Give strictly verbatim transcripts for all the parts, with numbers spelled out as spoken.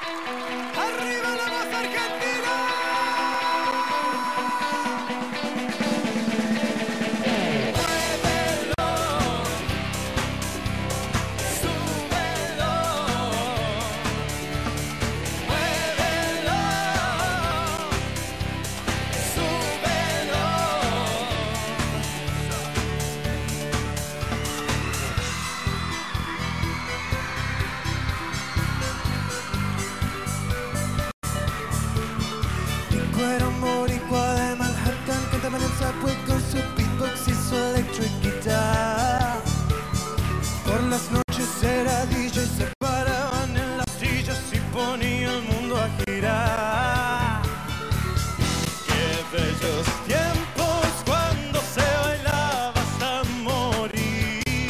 ¡Arriba la voz argentina! ¡Muévelo! ¡Súbelo! ¡Muévelo! ¡Súbelo! Era un boricua de Manhattan, cantaba en el subway con su beatbox y su electric guitar. Por las noches era D J, se paraban en las sillas y ponía el mundo a girar. Qué bellos tiempos cuando se bailaba hasta morir,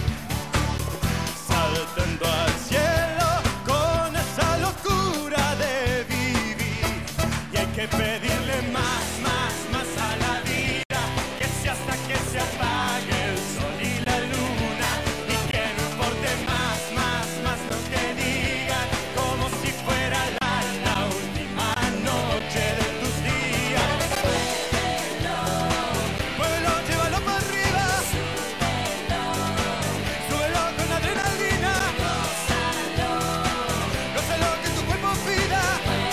saltando al cielo con esa locura de vivir. Y hay que pedirle más, más, más a la vida, que sea hasta que se apague el sol y la luna, y que no importe más, más, más lo que digan, como si fuera la, la última noche de tus días. Muévelo, llévalo para arriba, súbelo con adrenalina, gózalo que tu cuerpo pida.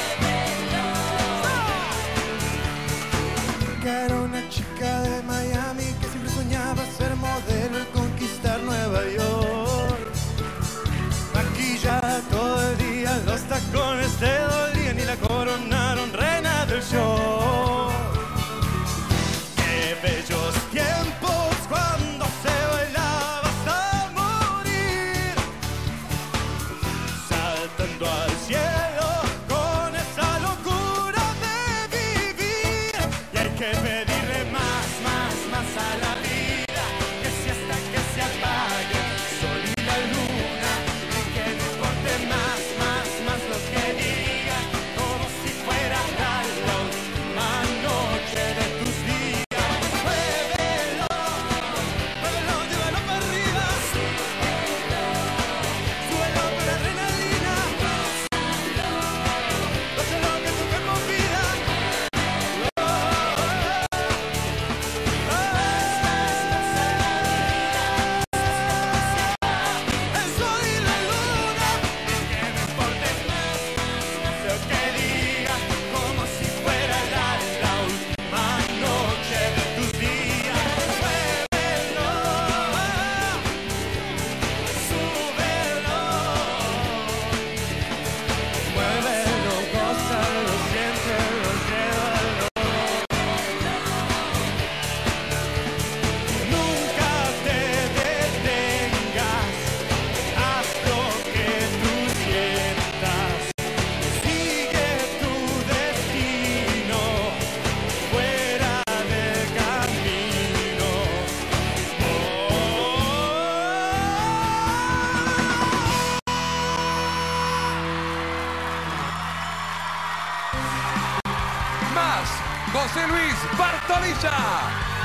Era una chica de Miami que siempre soñaba ser modelo y conquistar Nueva York. Maquillada todo el día, los tacones te dolían y la coronaron reina del show. Qué bellos tiempos cuando se bailaba hasta morir, saltando al cielo con esa locura de vivir. Y hay que pedirle más, más, más a la vida, que sea hasta que se apague el sol y la luna, y que no importe más, más, más lo que digan, como si fuera la, la última noche de tus días. Muévelo, muévelo, llévalo para arriba, súbelo con adrenalina, gózalo que tu cuerpo pida. El sol y la luna, que no importe más lo que digan, como si fuera la, la última noche de tus días. Muévelo, súbelo, muévelo, gózalo, siéntelo, llévalo. Nunca te detengas, haz lo que tú sientas, sigue tu destino, fuera del camino. Más José Luis Bartolilla.